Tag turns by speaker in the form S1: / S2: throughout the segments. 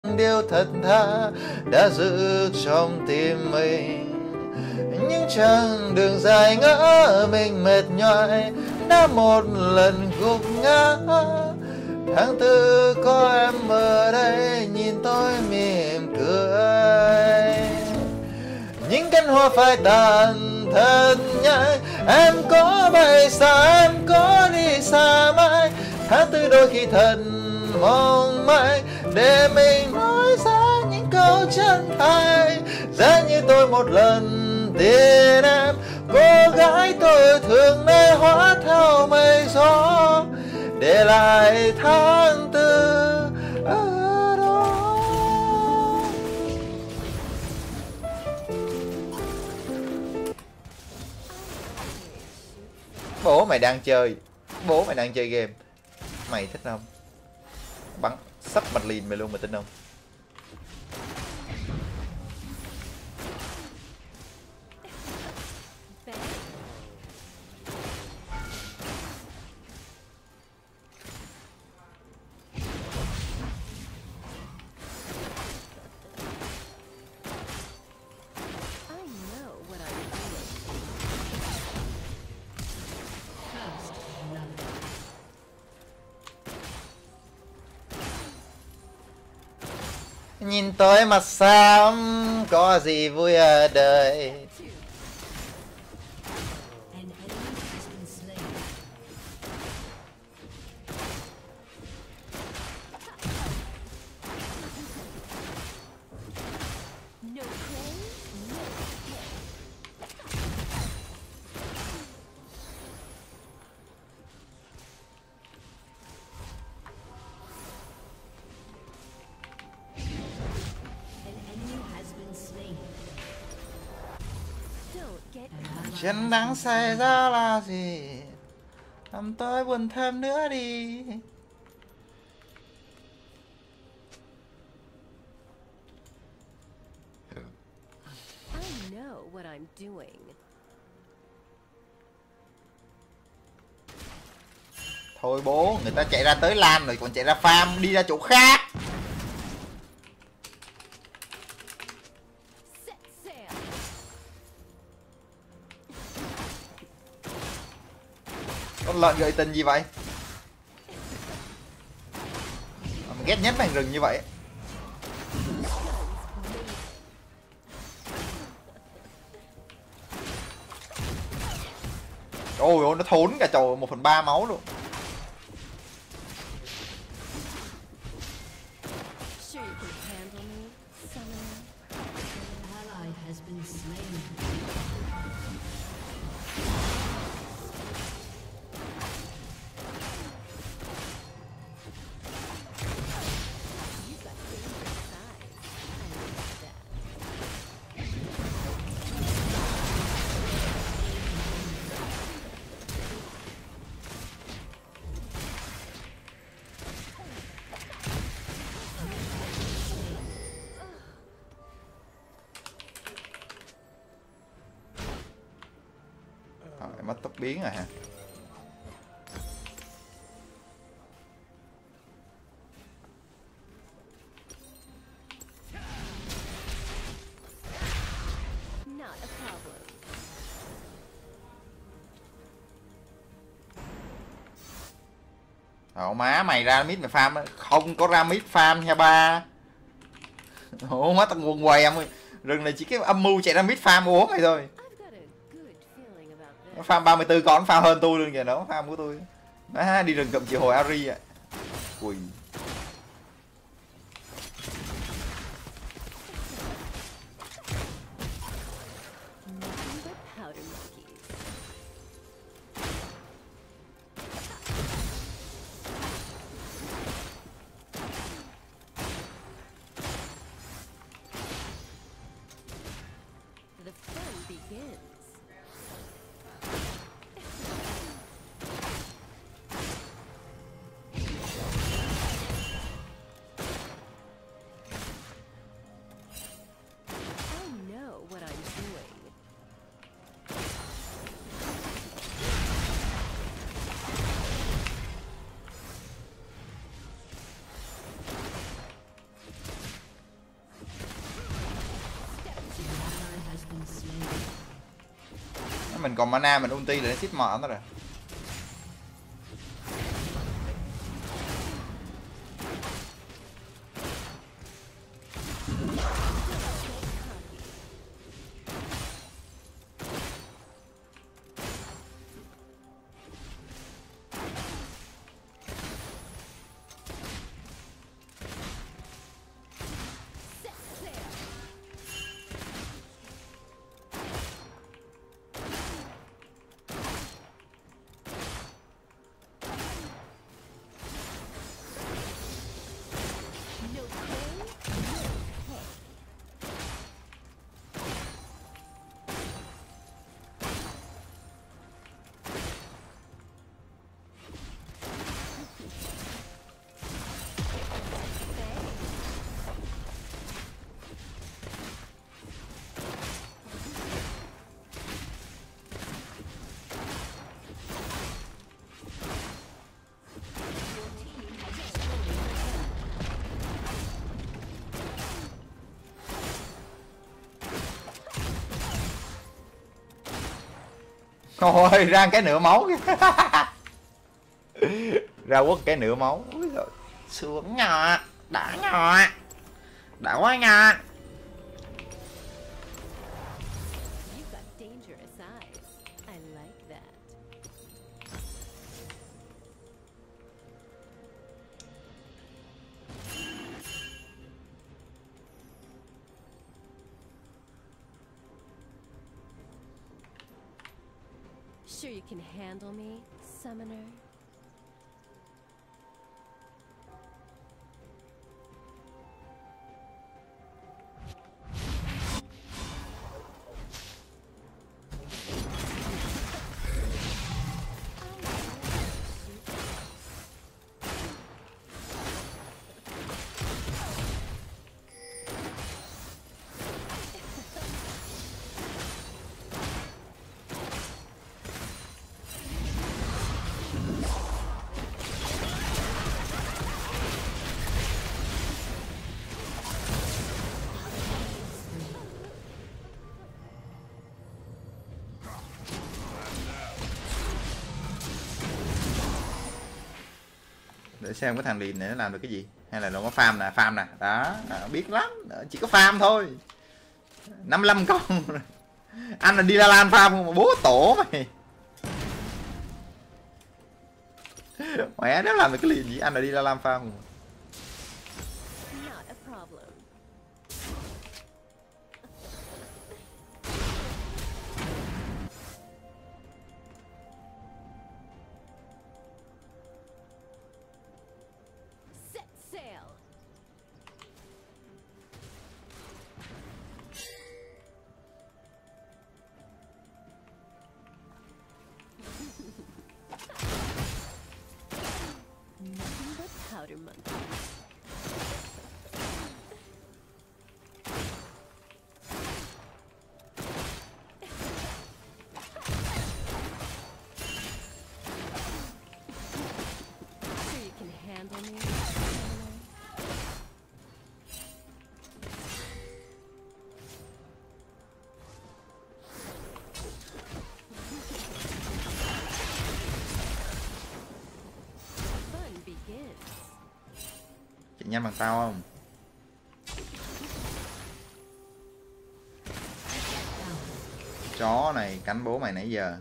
S1: điều thật tha đã giữ trong tim mình. Những chặng đường dài ngỡ mình mệt nhoài đã một lần gục ngã. Tháng tư có em ở đây nhìn tôi mỉm cười. Những cánh hoa phai tàn thật nhanh. Em có bay xa, em có đi xa mãi. Tháng tư đôi khi thật mong manh để mình nói ra những câu chân thành. Giá như tôi một lần tin em, cô gái tôi thường nay hóa theo mây gió, để lại tháng tư ở đó. Bố mày đang chơi, bố mày đang chơi game, mày thích không? Bắn sắp mặt lìn mày luôn, mày tin không? Nhìn tôi mặt xám, có gì vui ở đời. Chuyện đáng xảy ra là gì? Làm tôi buồn thêm nữa đi. Thôi bố, người ta chạy ra tới LAN rồi còn chạy ra farm, đi ra chỗ khác. Con lợn gợi tình gì vậy? Mà ghét nhất mảnh rừng như vậy. Ôi ôi, nó thốn cả trầu 1/3 máu luôn. Mất tốc biến rồi hả? Ồ má, mày ra mid mày farm, không có ra mid farm nha ba. Ủa má, tao quần quầy em ơi. Rừng này chỉ cái âm mưu chạy ra mid farm uống này thôi. Nó farm 34 con, farm hơn tôi luôn kìa, nó farm của tôi. Má, đi rừng cầm triệu hồi Ari ạ. Ui. Mình còn mana mình ulti để xích mỏ nó rồi. Thôi ra cái nửa máu kìa. Ra quất cái nửa máu. Ui giời, sướng nhờ, đã nhờ, đã quá nha.
S2: Sure you can handle me, summoner?
S1: Để xem cái thằng Lìn này nó làm được cái gì, hay là nó có farm nè, farm nè, đó, biết lắm, chỉ có farm thôi. 55 con. Anh là đi La Lan farm không mà bố tổ mày. Mẹ nó làm được cái Lìn gì, anh là đi La Lan farm không. Chị nhanh bằng tao không? Chó này cắn bố mày nãy giờ.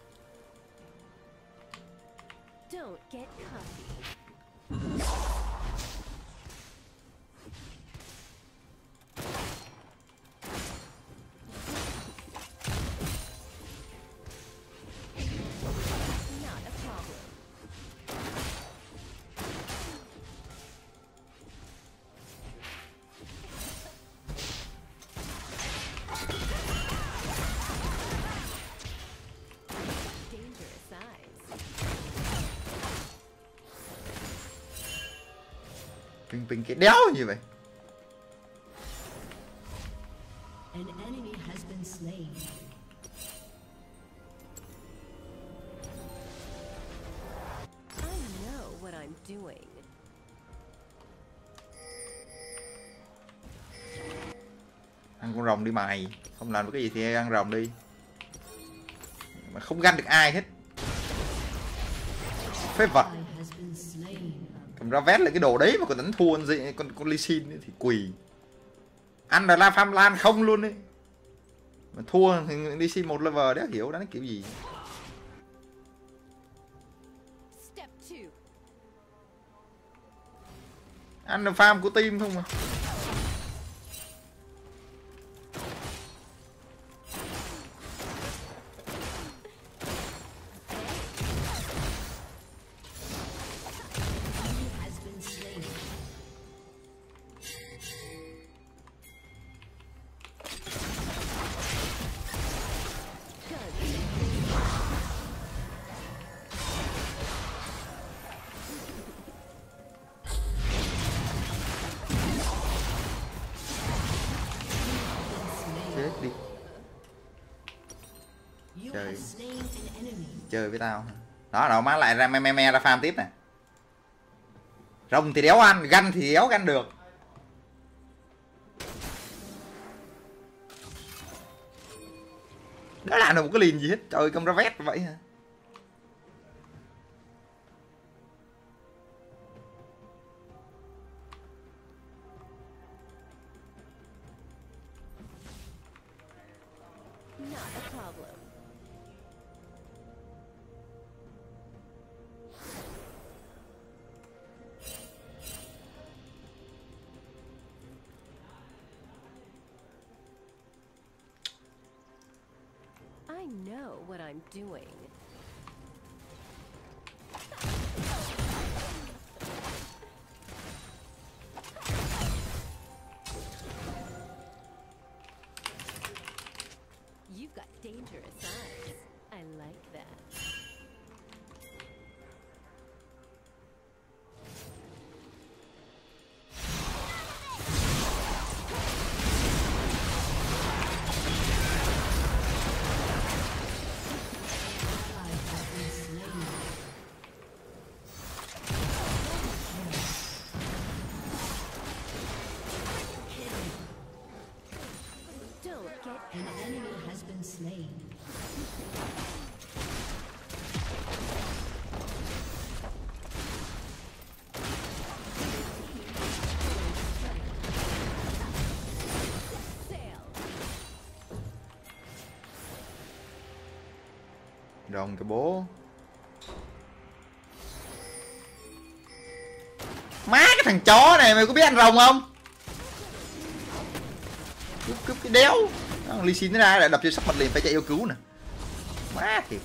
S1: Ping cái đéo như vậy.
S3: An enemy has been slain.
S2: I know what I'm doing.
S1: Ăn con rồng đi mày, không làm được cái gì thì ăn rồng đi. mà không ganh được ai hết. Phế vật. Cầm ra vét lại cái đồ đấy mà còn đánh thua con Lee Sin thì quỳ. Ăn là La Pham Lan không luôn đấy. Mà thua thì Lee Sin một level đấy, hiểu đánh kiểu gì. Ăn là farm của team không mà. Đi. Chơi với tao đó, rồi má lại ra me ra farm tiếp nè. Rồng thì đéo ăn, ganh thì đéo ganh được. Đó làm được một cái liền gì hết, trời công ra vét vậy hả.
S2: Not a problem. I know what I'm doing. You've got dangerous eyes. I like that. Don't get
S3: An enemy has been slain.
S2: sail.
S1: Rồng cái bố. Má cái thằng chó này mày có biết ăn rồng không? Cướp cái đéo. Lee Sin nó ra lại đập cho sắp mặt liền, phải chạy yêu cứu nè. Má thiệt.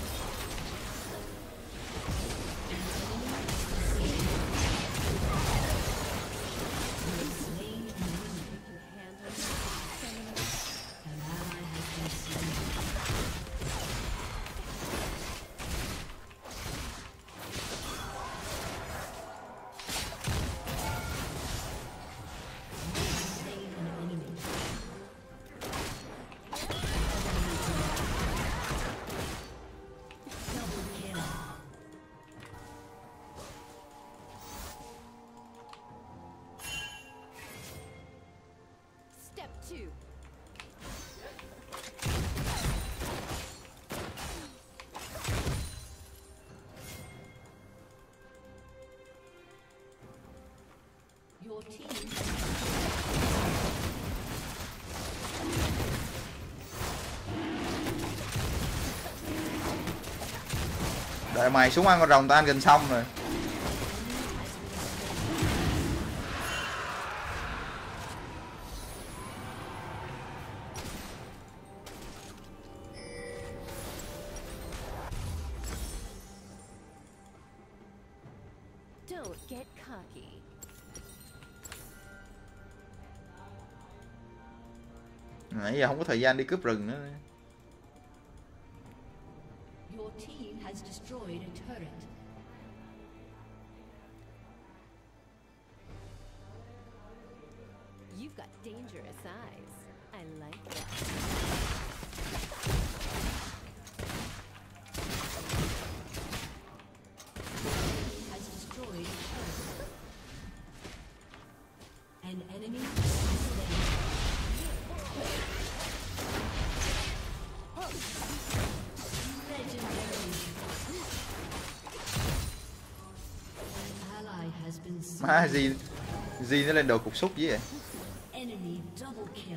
S2: Step 2.
S3: Your team
S1: Đợi mày xuống ăn con rồng tao ăn gần xong rồi.
S2: Don't get cocky.
S1: Nãy giờ không có thời gian đi cướp rừng nữa.
S3: Your team has destroyed a turret.
S2: You've got dangerous eyes. I like that.
S3: Has destroyed a turret. An enemy has been slain.
S1: Má gì nó lên đồ cục xúc gì vậy?
S3: Enemy double kill.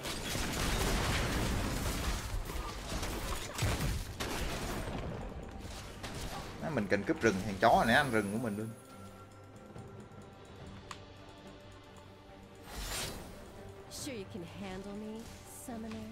S1: Má, mình cần cướp rừng, thằng chó này ăn rừng của mình luôn.
S2: Sure you can handle me, summoner?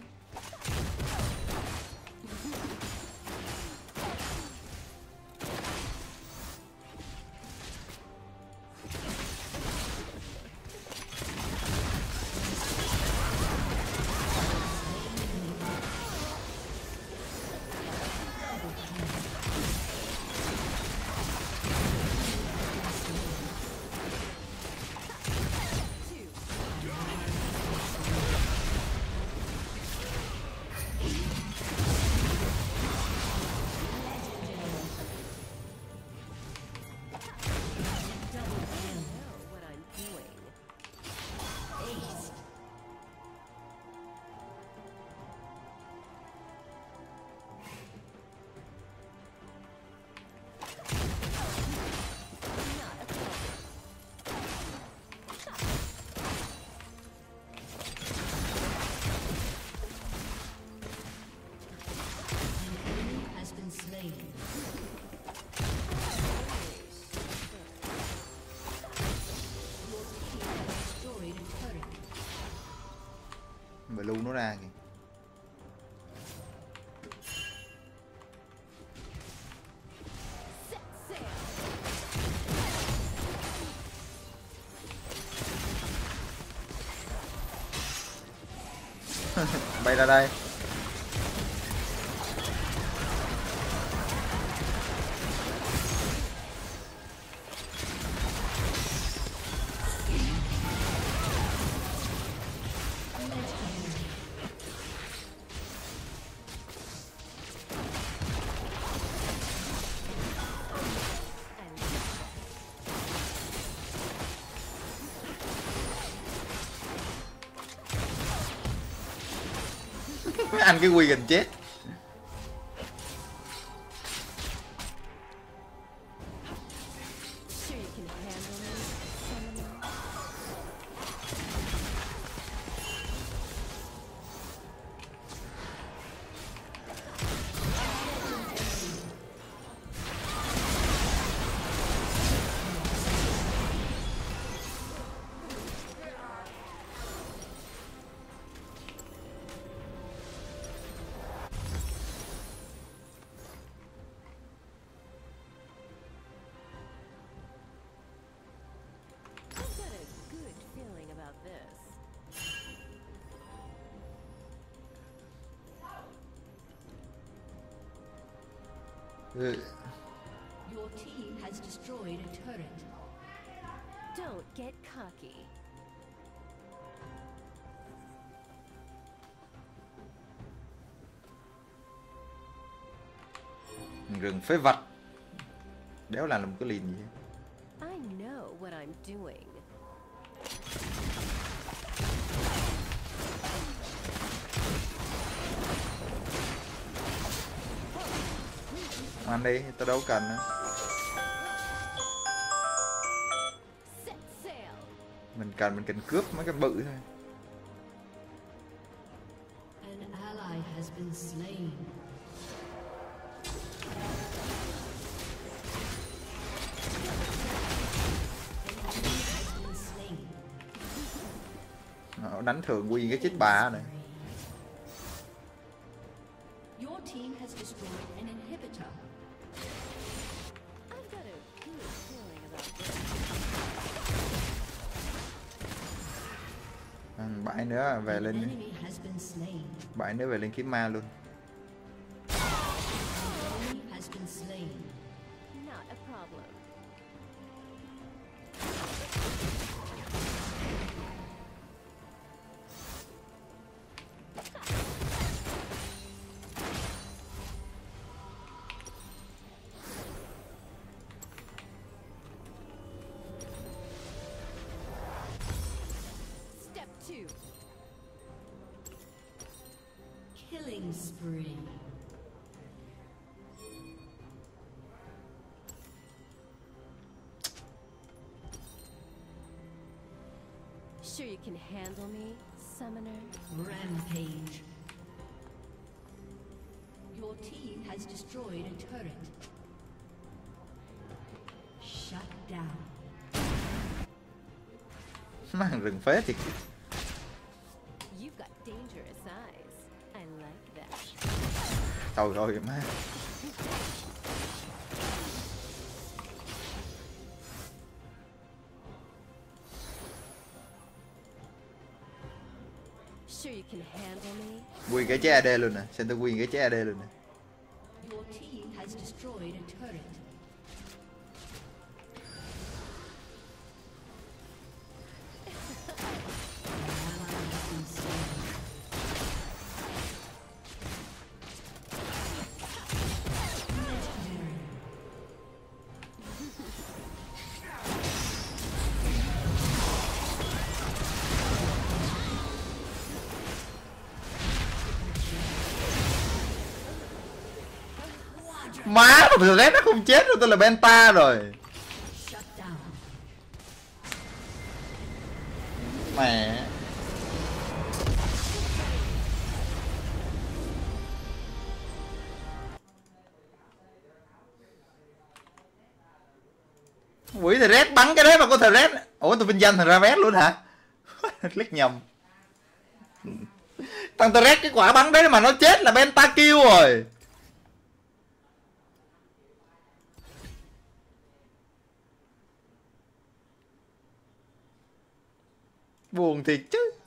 S1: Blue nó ra kìa. Bay ra đây. Ăn cái quy gần chết.
S2: Sure you can handle me, summoner? I've got a good feeling about this.
S3: Your team has destroyed a turret.
S2: Don't get cocky.
S1: Rừng phế vật. Đéo làm một cái liền gì hết.
S2: I know what I'm doing.
S1: Ăn đi, tao đâu cần nữa.
S2: Set sail.
S1: Mình cần cướp mấy cái bự thôi.
S3: An ally has been slain.
S1: Nó đánh thường quy cái chết bà này.
S3: Your team has destroyed an inhibitor.
S2: I've got a good feeling about this.
S1: Bãi nữa về
S3: An
S1: lên.
S3: enemy has been slain.
S1: Bãi nữa về lên kiếm ma luôn.
S3: Enemy has been slain.
S2: Not a problem. Step 2.
S3: Killing spree.
S2: you can handle me, summoner?
S3: Rampage. Your team has destroyed a turret. Shut down.
S1: Mang rừng phế thiệt.
S2: You've got dangerous eyes. I like that.
S1: Trời ơi má.
S2: Sure you can handle me?
S1: Nguyên cái chế AD luôn nè, xem tôi nguyên cái chế AD luôn nè.
S3: Your team has destroyed a turret.
S1: Má, mà Red nó không chết rồi, tôi là Penta rồi.
S3: Shut down.
S1: Mẹ. Quỷ thằng Red bắn cái đấy mà có thằng Red. Ủa tôi vinh danh thằng ra Red luôn hả? Click nhầm. Thằng Red cái quả bắn đấy mà nó chết là Penta kill rồi. Buồn thiệt chứ.